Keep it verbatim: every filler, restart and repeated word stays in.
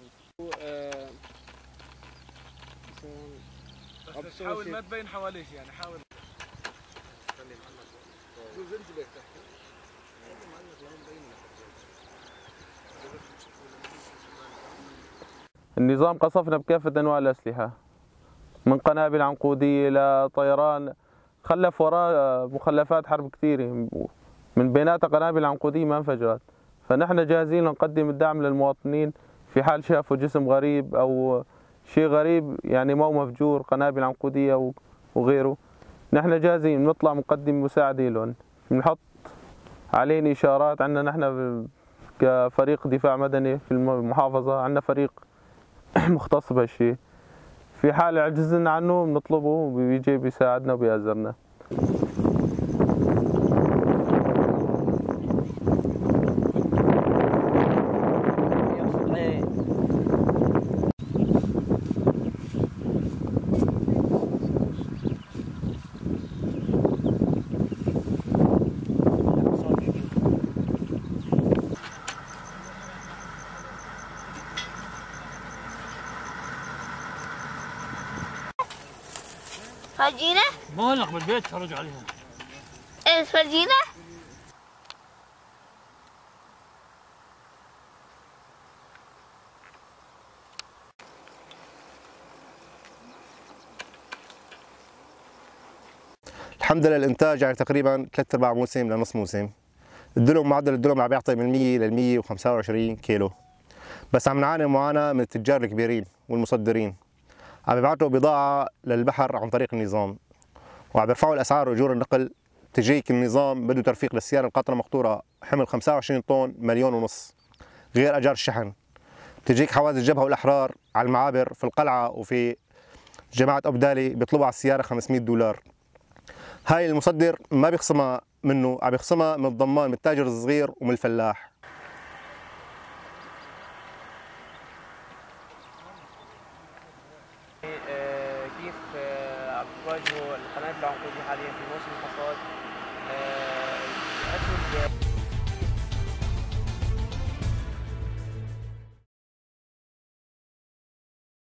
بس حاول ما تبين حواليك، يعني حاول خلي معلق جوز انت ليك تحت معلق لهم مبين لك. النظام قصفنا بكافة أنواع الأسلحة، من قنابل عنقودية إلى طيران، خلف وراه مخلفات حرب كثيرة، من بيناتها قنابل عنقودية ما انفجرت. فنحن جاهزين نقدم الدعم للمواطنين في حال شافوا جسم غريب أو شيء غريب، يعني مو مفجور، قنابل عنقودية وغيره. نحن جاهزين نطلع نقدم مساعدة لهم، نحط علينا إشارات. عندنا نحن كفريق دفاع مدني في المحافظة عندنا فريق مختص بهالشيء، في حال عجزنا عنه بنطلبه وبيجي بيساعدنا وبيعذرنا. فرجينا؟ مالك بالبيت تفرج عليها. ايه فرجينا؟ الحمد لله الانتاج يعني تقريبا ثلاث ارباع موسم لنص موسم. الدلم معدل الدلم عم بيعطي من مية لل مية وخمسة وعشرين كيلو، بس عم نعاني معاناه من التجار الكبيرين والمصدرين، عم يبعثوا بضاعه للبحر عن طريق النظام، وعم بيرفعوا الاسعار واجور النقل. تجيك النظام بده ترفيق للسياره القاطره مقطوره حمل خمسة وعشرين طن مليون ونص، غير اجار الشحن. تجيك حوادث الجبهه والاحرار على المعابر في القلعه وفي جماعه ابدالي بيطلبوا على السياره خمسمية دولار. هاي المصدر ما بيخصمها منه، عم بيخصمها من الضمان، من التاجر الصغير ومن الفلاح. كيف عم تواجهوا القنابل العنقودية حاليا في موسم الحصاد؟